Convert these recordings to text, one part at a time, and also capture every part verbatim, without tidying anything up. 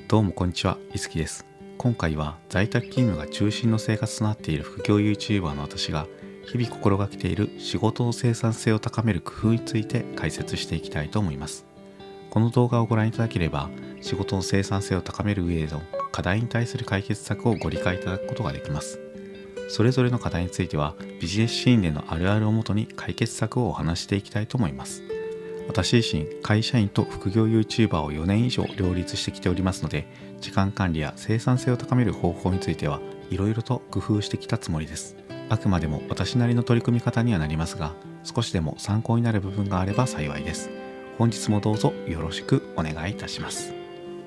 どうもこんにちは、いつきです。今回は在宅勤務が中心の生活となっている副業 YouTuber の私が日々心がけている仕事の生産性を高める工夫について解説していきたいと思います。この動画をご覧いただければ仕事の生産性を高める上での課題に対する解決策をご理解いただくことができます。それぞれの課題についてはビジネスシーンでのあるあるをもとに解決策をお話していきたいと思います。私自身、会社員と副業 YouTuber をよねん以上両立してきておりますので、時間管理や生産性を高める方法についてはいろいろと工夫してきたつもりです。あくまでも私なりの取り組み方にはなりますが、少しでも参考になる部分があれば幸いです。本日もどうぞよろしくお願いいたします。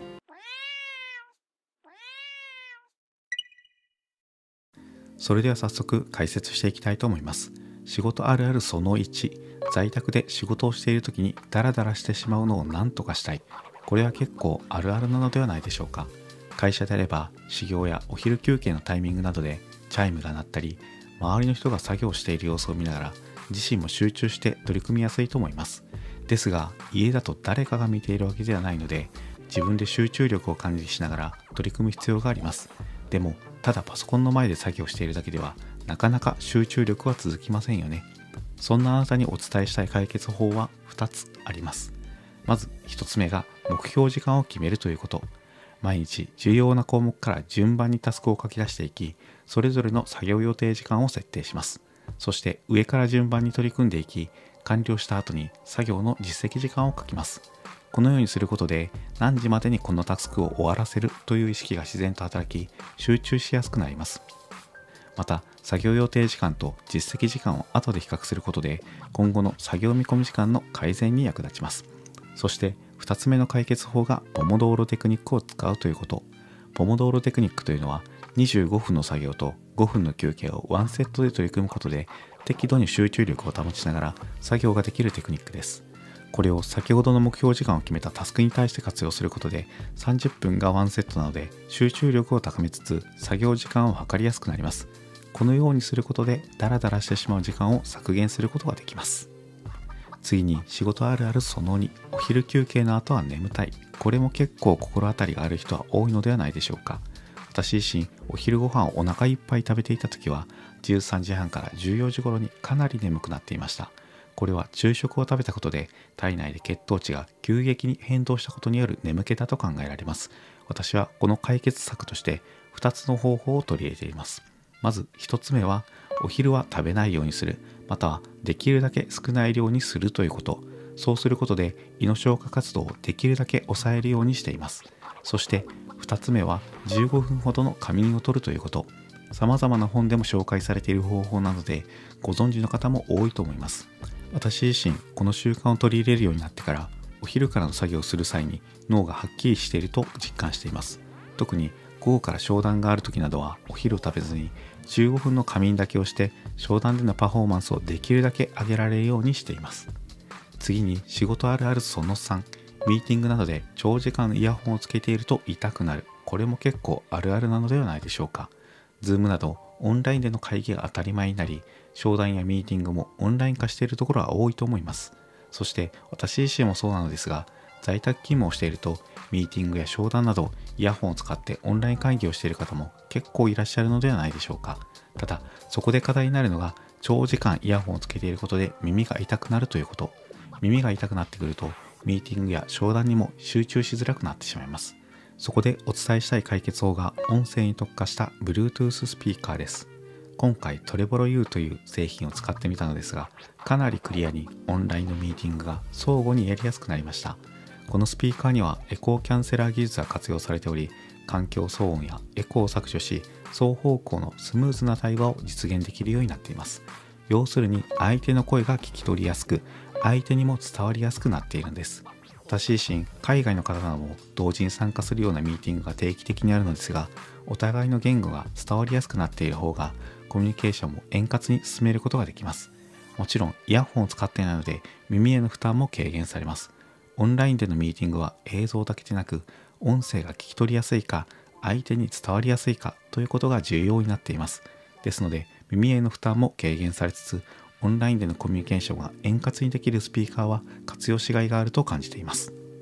それでは早速解説していきたいと思います。仕事あるあるそのいち、在宅で仕事をしている時にダラダラしてしまうのを何とかしたい。これは結構あるあるなのではないでしょうか。会社であれば始業やお昼休憩のタイミングなどでチャイムが鳴ったり、周りの人が作業している様子を見ながら自身も集中して取り組みやすいと思います。ですが家だと誰かが見ているわけではないので、自分で集中力を管理しながら取り組む必要があります。でもただパソコンの前で作業しているだけではなかなか集中力は続きませんよね。そんなあなたにお伝えしたい解決法はふたつあります。まずひとつめが目標時間を決めるということ。毎日重要な項目から順番にタスクを書き出していき、それぞれの作業予定時間を設定します。そして上から順番に取り組んでいき、完了した後に作業の実績時間を書きます。このようにすることで何時までにこのタスクを終わらせるという意識が自然と働き、集中しやすくなります。また作業予定時間と実績時間を後で比較することで今後の作業見込み時間の改善に役立ちます。そしてふたつめの解決法がポモドーロテクニックを使うということ。ポモドーロテクニックというのはにじゅうごふんの作業とごふんの休憩をワンセットで取り組むことで適度に集中力を保ちながら作業ができるテクニックです。これを先ほどの目標時間を決めたタスクに対して活用することでさんじゅっぷんがワンセットなので集中力を高めつつ作業時間を測りやすくなります。このようにすることでダラダラしてしまう時間を削減することができます。次に仕事あるあるそのに、お昼休憩の後は眠たい。これも結構心当たりがある人は多いのではないでしょうか。私自身お昼ご飯をお腹いっぱい食べていた時はじゅうさんじはんからじゅうよじ頃にかなり眠くなっていました。これは昼食を食べたことで体内で血糖値が急激に変動したことによる眠気だと考えられます。私はこの解決策としてふたつの方法を取り入れています。まずひとつめはお昼は食べないようにする、またはできるだけ少ない量にするということ。そうすることで胃の消化活動をできるだけ抑えるようにしています。そしてふたつめはじゅうごふんほどの仮眠をとるということ。様々な本でも紹介されている方法なのでご存知の方も多いと思います。私自身この習慣を取り入れるようになってからお昼からの作業をする際に脳がはっきりしていると実感しています。特に午後から商談がある時などはお昼を食べずにじゅうごふんの仮眠だけをして商談でのパフォーマンスをできるだけ上げられるようにしています。次に仕事あるあるそのさん、ミーティングなどで長時間イヤホンをつけていると痛くなる。これも結構あるあるなのではないでしょうか。Zoom などオンラインでの会議が当たり前になり、商談やミーティングもオンライン化しているところは多いと思います。そして私自身もそうなのですが、在宅勤務をしているとミーティングや商談などイヤホンを使ってオンライン会議をしている方も結構いらっしゃるのではないでしょうか。ただそこで課題になるのが長時間イヤホンをつけていることで耳が痛くなるということ。耳が痛くなってくるとミーティングや商談にも集中しづらくなってしまいます。そこでお伝えしたい解決法が音声に特化した Bluetooth スピーカーです。今回トレボロ U という製品を使ってみたのですが、かなりクリアにオンラインのミーティングが相互にやりやすくなりました。このスピーカーにはエコーキャンセラー技術が活用されており、環境騒音やエコーを削除し、双方向のスムーズな対話を実現できるようになっています。要するに相手の声が聞き取りやすく、相手にも伝わりやすくなっているんです。私自身、海外の方なども同時に参加するようなミーティングが定期的にあるのですが、お互いの言語が伝わりやすくなっている方が、コミュニケーションも円滑に進めることができます。もちろん、イヤホンを使っていないので、耳への負担も軽減されます。オンラインでのミーティングは映像だけでなく、音声が聞き取りやすいか、相手に伝わりやすいかということが重要になっています。ですので、耳への負担も軽減されつつ、オンラインでのコミュニケーションが円滑にできるスピーカーは活用しがいがあると感じています。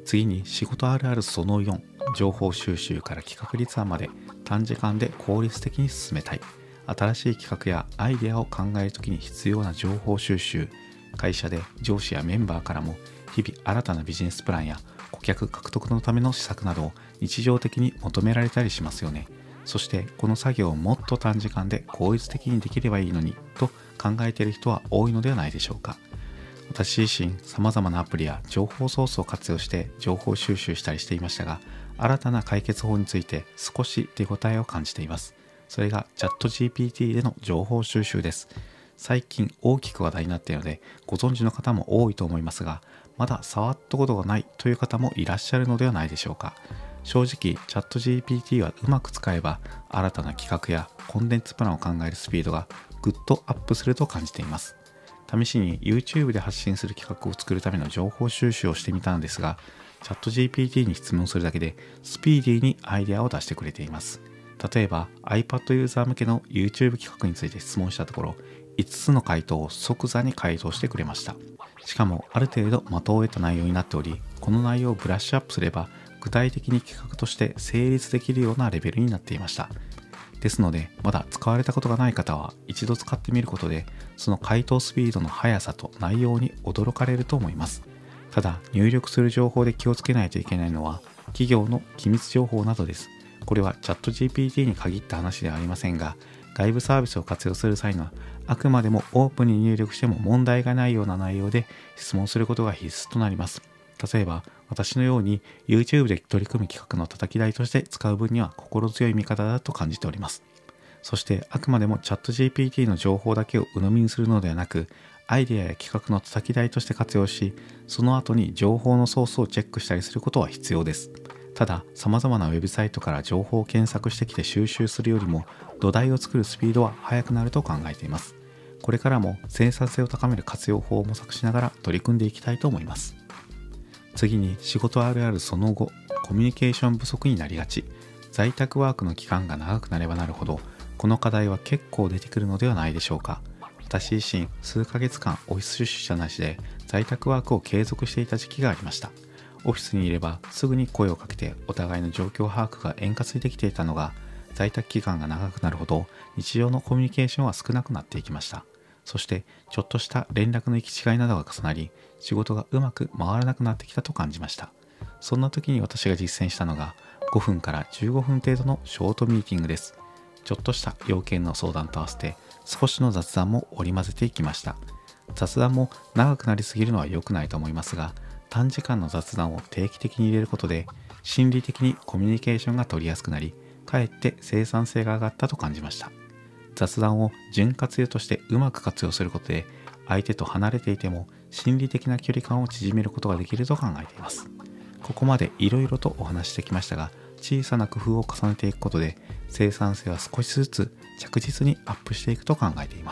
次に仕事あるあるそのよん、情報収集から企画立案まで短時間で効率的に進めたい。新しい企画やアイデアを考えるときに必要な情報収集。会社で上司やメンバーからも日々新たなビジネスプランや顧客獲得のための施策などを日常的に求められたりしますよね。そしてこの作業をもっと短時間で効率的にできればいいのにと考えている人は多いのではないでしょうか。私自身様々なアプリや情報ソースを活用して情報収集したりしていましたが、新たな解決法について少し手応えを感じています。それがチャット ジーピーティー での情報収集です。最近大きく話題になっているのでご存知の方も多いと思いますが、まだ触ったことがないという方もいらっしゃるのではないでしょうか。正直チャット ジーピーティー はうまく使えば新たな企画やコンテンツプランを考えるスピードがぐっとアップすると感じています。試しに YouTube で発信する企画を作るための情報収集をしてみたのですが、チャット ジーピーティー に質問するだけでスピーディーにアイデアを出してくれています。例えば iPad ユーザー向けの YouTube 企画について質問したところ、いつつの回答を即座に回答してくれました。しかもある程度的を得た内容になっており、この内容をブラッシュアップすれば具体的に企画として成立できるようなレベルになっていました。ですので、まだ使われたことがない方は一度使ってみることで、その回答スピードの速さと内容に驚かれると思います。ただ、入力する情報で気をつけないといけないのは、企業の機密情報などです。これはチャット ジーピーティー に限った話ではありませんが、外部サービスを活用する際には、あくまでもオープンに入力しても問題がないような内容で質問することが必須となります。例えば、私のように YouTube で取り組む企画の叩き台として使う分には心強い味方だと感じております。そして、あくまでもチャット ジーピーティー の情報だけを鵜呑みにするのではなく、アイデアや企画の叩き台として活用し、その後に情報のソースをチェックしたりすることは必要です。ただ、様々なウェブサイトから情報を検索してきて収集するよりも、土台を作るスピードは速くなると考えています。これからも生産性を高める活用法を模索しながら取り組んでいきたいと思います。次に仕事あるあるその後、コミュニケーション不足になりがち。在宅ワークの期間が長くなればなるほど、この課題は結構出てくるのではないでしょうか。私自身、数ヶ月間オフィス出社なしで在宅ワークを継続していた時期がありました。オフィスにいればすぐに声をかけてお互いの状況把握が円滑にできていたのが、在宅期間が長くなるほど日常のコミュニケーションは少なくなっていきました。そしてちょっとした連絡の行き違いなどが重なり、仕事がうまく回らなくなってきたと感じました。そんな時に私が実践したのがごふんからじゅうごふん程度のショートミーティングです。ちょっとした要件の相談と合わせて少しの雑談も織り交ぜていきました。雑談も長くなりすぎるのは良くないと思いますが、短時間の雑談を定期的に入れることで心理的にコミュニケーションが取りやすくなり、かえって生産性が上がったと感じました。雑談を潤滑油としてうまく活用することで、相手と離れていても心理的な距離感を縮めることができると考えています。ここまでいろいろとお話してきましたが、小さな工夫を重ねていくことで生産性は少しずつ着実にアップしていくと考えています。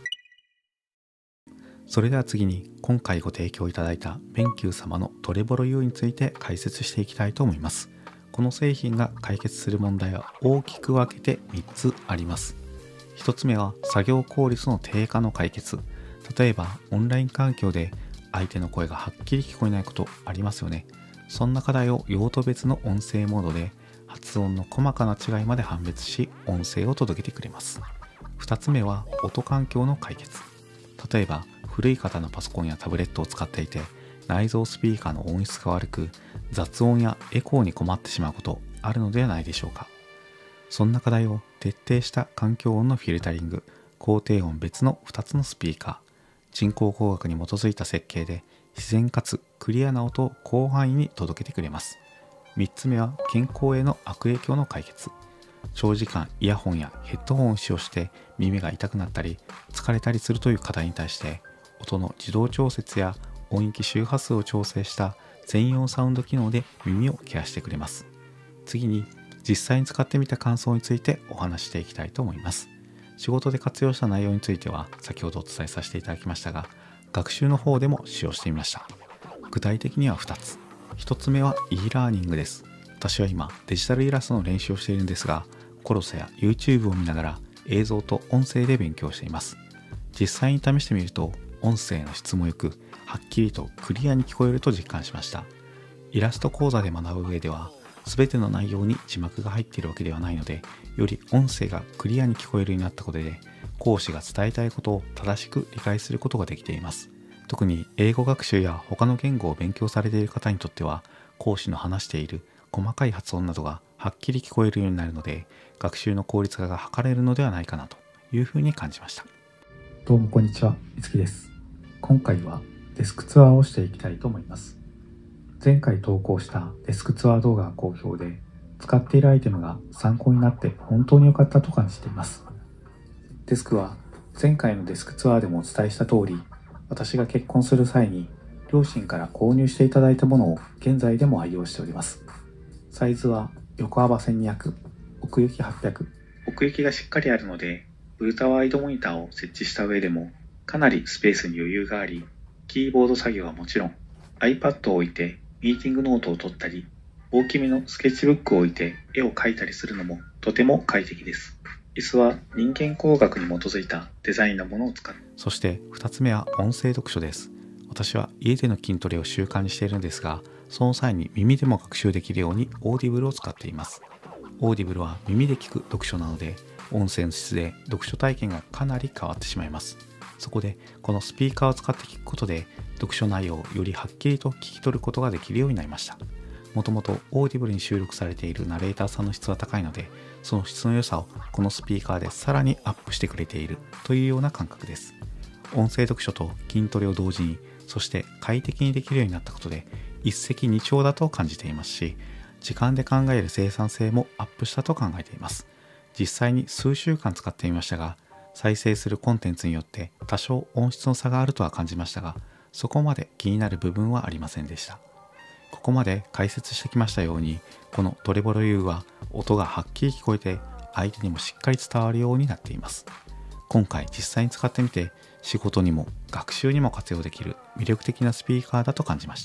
それでは次に今回ご提供いただいたベンキュー様のトレボロ ユー について解説していきたいと思います。この製品が解決する問題は大きく分けてみっつあります。ひとつめは作業効率の低下の解決。例えばオンライン環境で相手の声がはっきり聞こえないことありますよね。そんな課題を用途別の音声モードで発音の細かな違いまで判別し、音声を届けてくれます。ふたつめは音環境の解決。例えば古い方のパソコンやタブレットを使っていて、内蔵スピーカーの音質が悪く雑音やエコーに困ってしまうことあるのではないでしょうか。そんな課題を徹底した環境音のフィルタリング、高低音別のふたつのスピーカー、人工工学に基づいた設計で自然かつクリアな音を広範囲に届けてくれます。みっつめは健康への悪影響の解決。長時間イヤホンやヘッドホンを使用して耳が痛くなったり疲れたりするという課題に対して、音の自動調節や音域周波数を調整した専用サウンド機能で耳をケアしてくれます。次に実際に使ってみた感想についてお話していきたいと思います。仕事で活用した内容については先ほどお伝えさせていただきましたが、学習の方でも使用してみました。具体的にはふたつ。ひとつめは e ラーニングです。私は今デジタルイラストの練習をしているんですが、コロセや YouTube を見ながら映像と音声で勉強しています。実際に試してみると音声の質も良く、はっきりとクリアに聞こえると実感しました。 イラスト講座で学ぶ上では、全ての内容に字幕が入っているわけではないので、より音声がクリアに聞こえるようになったことで、講師が伝えたいことを正しく理解することができています。特に英語学習や他の言語を勉強されている方にとっては、講師の話している細かい発音などがはっきり聞こえるようになるので、学習の効率化が図れるのではないかなというふうに感じました。 どうもこんにちは、いつきです。今回はデスクツアーをしていきたいと思います。前回投稿したデスクツアー動画が好評で、使っているアイテムが参考になって本当に良かったと感じています。デスクは前回のデスクツアーでもお伝えした通り、私が結婚する際に両親から購入していただいたものを現在でも愛用しております。サイズは横幅せんにひゃく、奥行きはっぴゃく。奥行きがしっかりあるので、ウルトラワイドモニターを設置した上でもかなりスペースに余裕があり、キーボード作業はもちろん iPad を置いてミーティングノートを取ったり、大きめのスケッチブックを置いて絵を描いたりするのもとても快適です。椅子は人間工学に基づいたデザインのものを使う。 そしてふたつめは音声読書です。私は家での筋トレを習慣にしているんですが、その際に耳でも学習できるようにオーディブルを使っています。オーディブルは耳で聞く読書なので、音声の質で読書体験がかなり変わってしまいます。そこでこのスピーカーを使って聞くことで、読書内容をよりはっきりと聞き取ることができるようになりました。もともとオーディブルに収録されているナレーターさんの質は高いので、その質の良さをこのスピーカーでさらにアップしてくれているというような感覚です。音声読書と筋トレを同時に、そして快適にできるようになったことで一石二鳥だと感じていますし、時間で考える生産性もアップしたと考えています。実際に数週間使ってみましたが、再生するコンテンツによって多少音質の差があるとは感じましたが、そこまで気になる部分はありませんでした。ここまで解説してきましたように、このトレボロ ユー は音がはっきり聞こえて相手にもしっかり伝わるようになっています。今回実際に使ってみて、仕事にも学習にも活用できる魅力的なスピーカーだと感じました。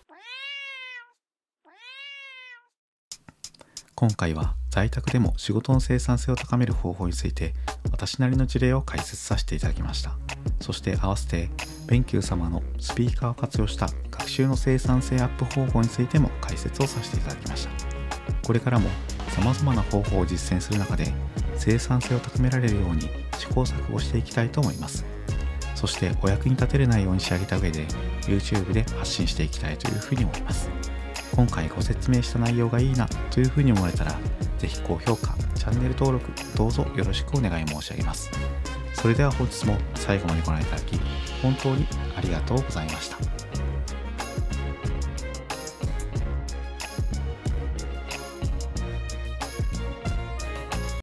今回は在宅でも仕事の生産性を高める方法について、私なりの事例を解説させていただきました。そして合わせてベンキュー様のスピーカーを活用した学習の生産性アップ方法についても解説をさせていただきました。これからも様々な方法を実践する中で、生産性を高められるように試行錯誤していきたいと思います。そしてお役に立てる内容に仕上げた上で YouTube で発信していきたいというふうに思います。今回ご説明した内容がいいなというふうに思われたら、ぜひ高評価、チャンネル登録どうぞよろしくお願い申し上げます。それでは本日も最後までご覧いただき本当にありがとうございました。